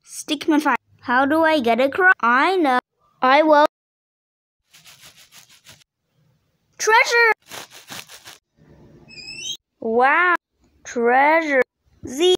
Stickman 5. How do I get across? I know. I will. Treasure! Wow! Treasure! Z.